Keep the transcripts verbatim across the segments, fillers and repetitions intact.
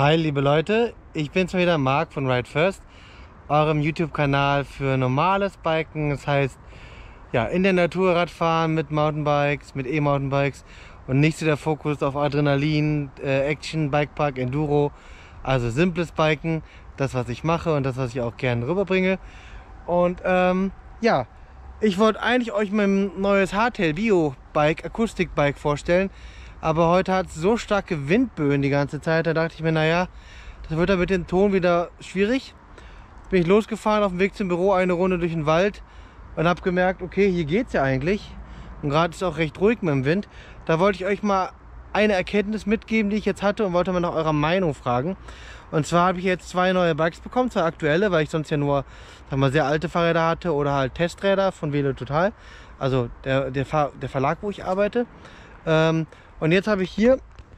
Hi liebe Leute, ich bin's wieder, Marc von Ride First, eurem YouTube-Kanal für normales Biken. Das heißt, ja, in der Natur Radfahren mit Mountainbikes, mit E-Mountainbikes und nicht so der Fokus auf Adrenalin, äh, Action, Bikepark, Enduro. Also simples Biken, das was ich mache und das was ich auch gerne rüberbringe. Und ähm, ja, ich wollte eigentlich euch mein neues Hardtail Bio Bike, Akustikbike vorstellen. Aber heute hat es so starke Windböen die ganze Zeit, da dachte ich mir, naja, das wird dann mit dem Ton wieder schwierig. Bin ich losgefahren auf dem Weg zum Büro, eine Runde durch den Wald und habe gemerkt, okay, hier geht es ja eigentlich. Und gerade ist es auch recht ruhig mit dem Wind. Da wollte ich euch mal eine Erkenntnis mitgeben, die ich jetzt hatte und wollte mal nach eurer Meinung fragen. Und zwar habe ich jetzt zwei neue Bikes bekommen, zwei aktuelle, weil ich sonst ja nur sagen wir, sehr alte Fahrräder hatte oder halt Testräder von Velo Total. Also der, der, Ver der Verlag, wo ich arbeite. Ähm, Und jetzt habe ich hier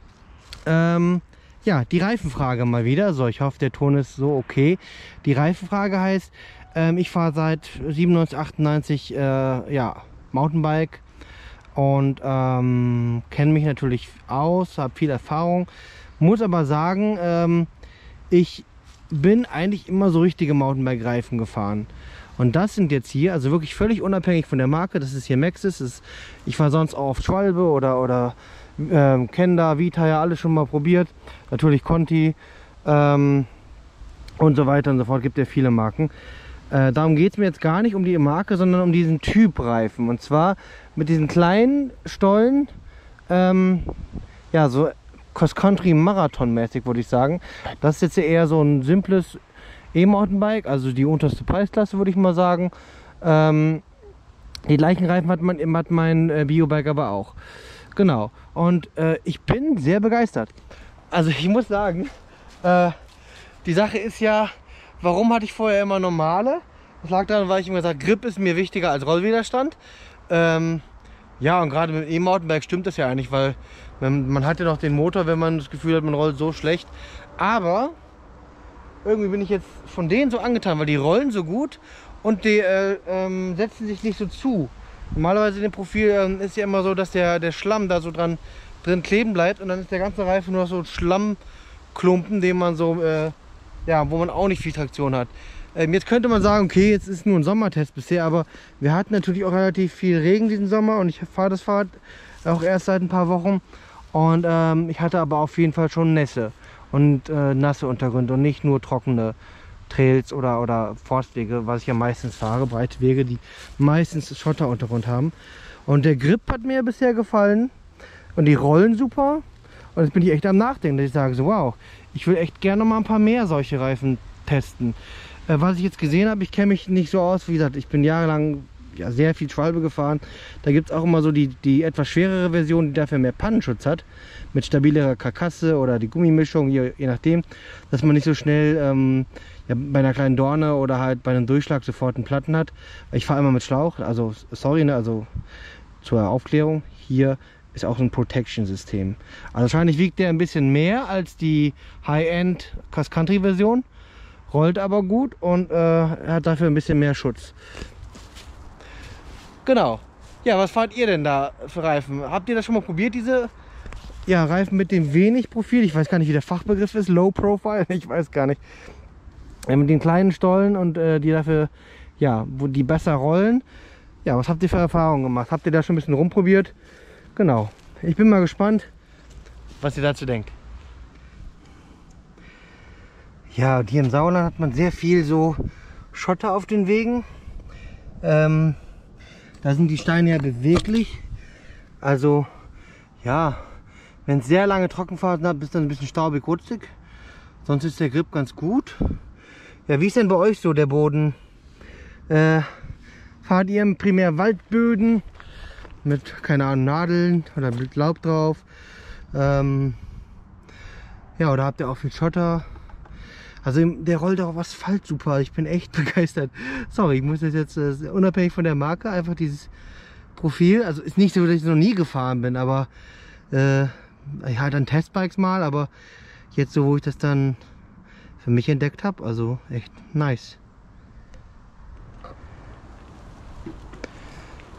ähm, ja, die Reifenfrage mal wieder. So, ich hoffe, der Ton ist so okay. Die Reifenfrage heißt, ähm, ich fahre seit siebenundneunzig, achtundneunzig äh, ja, Mountainbike und ähm, kenne mich natürlich aus, habe viel Erfahrung. Muss aber sagen, ähm, ich bin eigentlich immer so richtige Mountainbike-Reifen gefahren. Und das sind jetzt hier, also wirklich völlig unabhängig von der Marke, das ist hier Maxxis. Das ist, ich war sonst auch auf Schwalbe oder, oder ähm, Kenda, Vita, ja alles schon mal probiert. Natürlich Conti ähm, und so weiter und so fort, gibt ja viele Marken. Äh, darum geht es mir jetzt gar nicht um die Marke, sondern um diesen Typ Reifen. Und zwar mit diesen kleinen Stollen, ähm, ja so Cross-Country Marathon mäßig würde ich sagen. Das ist jetzt eher so ein simples E-Mountainbike, also die unterste Preisklasse würde ich mal sagen. Ähm, die gleichen Reifen hat, man, hat mein äh, Biobike aber auch. Genau. Und äh, ich bin sehr begeistert. Also ich muss sagen, äh, die Sache ist ja, warum hatte ich vorher immer normale? Das lag daran, weil ich immer gesagt, Grip ist mir wichtiger als Rollwiderstand. Ähm, ja, und gerade mit dem E-Mountainbike stimmt das ja eigentlich, weil man, man hat ja noch den Motor, wenn man das Gefühl hat, man rollt so schlecht. Aber irgendwie bin ich jetzt von denen so angetan, weil die rollen so gut und die äh, ähm, setzen sich nicht so zu. Normalerweise in dem Profil ähm, ist ja immer so, dass der, der Schlamm da so dran drin kleben bleibt und dann ist der ganze Reifen nur so Schlammklumpen, den man so, äh, ja, wo man auch nicht viel Traktion hat. Ähm, jetzt könnte man sagen, okay, jetzt ist nur ein Sommertest bisher, aber wir hatten natürlich auch relativ viel Regen diesen Sommer und ich fahre das Fahrrad auch erst seit ein paar Wochen und ähm, ich hatte aber auf jeden Fall schon Nässe und äh, nasse Untergründe und nicht nur trockene Trails oder, oder Forstwege, was ich ja meistens fahre, breite Wege, die meistens Schotteruntergrund haben. Und der Grip hat mir bisher gefallen und die rollen super. Und jetzt bin ich echt am Nachdenken, dass ich sage so, wow, ich will echt gerne noch mal ein paar mehr solche Reifen testen. Äh, was ich jetzt gesehen habe, ich kenne mich nicht so aus, wie gesagt, ich bin jahrelang ja, sehr viel Schwalbe gefahren. Da gibt es auch immer so die, die etwas schwerere Version, die dafür mehr Pannenschutz hat, mit stabilerer Karkasse oder die Gummimischung, je, je nachdem, dass man nicht so schnell ähm, ja, bei einer kleinen Dorne oder halt bei einem Durchschlag sofort einen Platten hat. Ich fahre immer mit Schlauch, also sorry, ne, also zur Aufklärung, hier ist auch ein Protection-System. Also wahrscheinlich wiegt der ein bisschen mehr als die High-End Cross-Country-Version, rollt aber gut und äh, hat dafür ein bisschen mehr Schutz. Genau. Ja, was fahrt ihr denn da für Reifen? Habt ihr das schon mal probiert, diese ja, Reifen mit dem wenig Profil? Ich weiß gar nicht, wie der Fachbegriff ist. Low Profile? Ich weiß gar nicht. Ja, mit den kleinen Stollen und äh, die dafür, ja, wo die besser rollen. Ja, was habt ihr für Erfahrungen gemacht? Habt ihr da schon ein bisschen rumprobiert? Genau. Ich bin mal gespannt, was ihr dazu denkt. Ja, und hier im Sauerland hat man sehr viel so Schotter auf den Wegen. Ähm, Da sind die Steine ja beweglich. Also ja, wenn es sehr lange Trockenphasen hat, ist dann ein bisschen staubig rutschig. Sonst ist der Grip ganz gut. Ja, wie ist denn bei euch so der Boden? Äh, fahrt ihr primär Waldböden mit, keine Ahnung, Nadeln oder mit Laub drauf? Ähm, ja, oder habt ihr auch viel Schotter? Also der rollt auch auf Asphalt super. Ich bin echt begeistert. Sorry, ich muss das jetzt äh, unabhängig von der Marke einfach dieses Profil. Also ist nicht so, dass ich noch nie gefahren bin, aber äh, ich hatte dann Testbikes mal, aber jetzt so, wo ich das dann für mich entdeckt habe, also echt nice.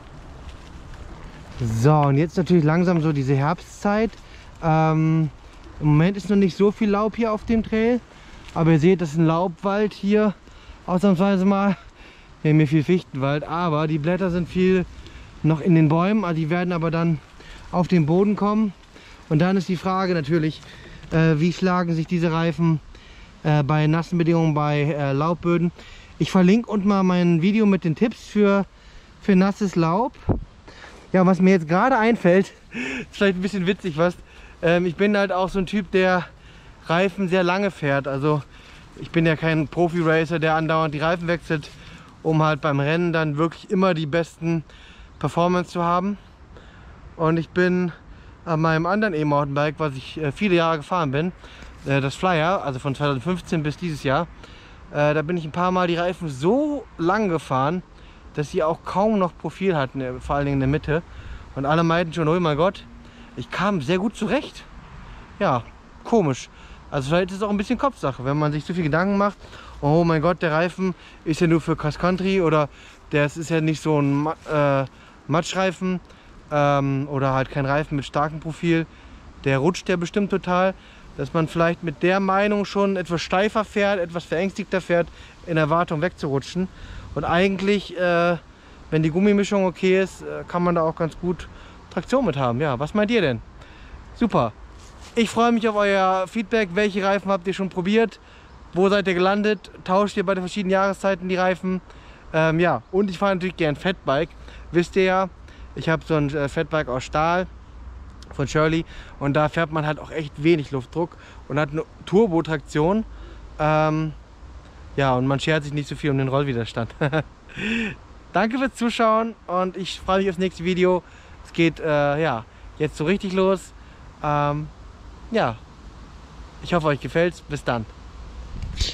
So, und jetzt natürlich langsam so diese Herbstzeit. Ähm, Im Moment ist noch nicht so viel Laub hier auf dem Trail, aber ihr seht, das ist ein Laubwald hier, ausnahmsweise mal. Wir haben hier viel Fichtenwald, aber die Blätter sind viel noch in den Bäumen, also die werden aber dann auf den Boden kommen. Und dann ist die Frage natürlich, äh, wie schlagen sich diese Reifen äh, bei nassen Bedingungen, bei äh, Laubböden. Ich verlinke unten mal mein Video mit den Tipps für, für nasses Laub. Ja, was mir jetzt gerade einfällt, ist vielleicht ein bisschen witzig was. Ähm, ich bin halt auch so ein Typ, der Reifen sehr lange fährt. Also ich bin ja kein Profi-Racer, der andauernd die Reifen wechselt, um halt beim Rennen dann wirklich immer die besten Performance zu haben. Und ich bin an meinem anderen E-Mountainbike, was ich äh, viele Jahre gefahren bin, äh, das Flyer, also von zweitausendfünfzehn bis dieses Jahr, äh, da bin ich ein paar Mal die Reifen so lang gefahren, dass sie auch kaum noch Profil hatten, äh, vor allen Dingen in der Mitte. Und alle meinten schon, oh mein Gott, ich kam sehr gut zurecht. Ja, komisch. Also vielleicht ist es auch ein bisschen Kopfsache, wenn man sich so viel Gedanken macht, oh mein Gott, der Reifen ist ja nur für Cross Country oder das ist ja nicht so ein äh, Matschreifen ähm, oder halt kein Reifen mit starkem Profil, der rutscht ja bestimmt total, dass man vielleicht mit der Meinung schon etwas steifer fährt, etwas verängstigter fährt, in Erwartung wegzurutschen. Und eigentlich, äh, wenn die Gummimischung okay ist, äh, kann man da auch ganz gut Traktion mit haben. Ja, was meint ihr denn? Super. Ich freue mich auf euer Feedback. Welche Reifen habt ihr schon probiert? Wo seid ihr gelandet? Tauscht ihr bei den verschiedenen Jahreszeiten die Reifen? Ähm, ja, und ich fahre natürlich gern Fatbike. Wisst ihr ja, ich habe so ein äh, Fatbike aus Stahl von Shirley und da fährt man halt auch echt wenig Luftdruck und hat eine Turbotraktion. Ähm, ja, und man schert sich nicht so viel um den Rollwiderstand. Danke fürs Zuschauen und ich freue mich aufs nächste Video. Es geht äh, ja, jetzt so richtig los. Ähm, ja, ich hoffe, euch gefällt's. Bis dann.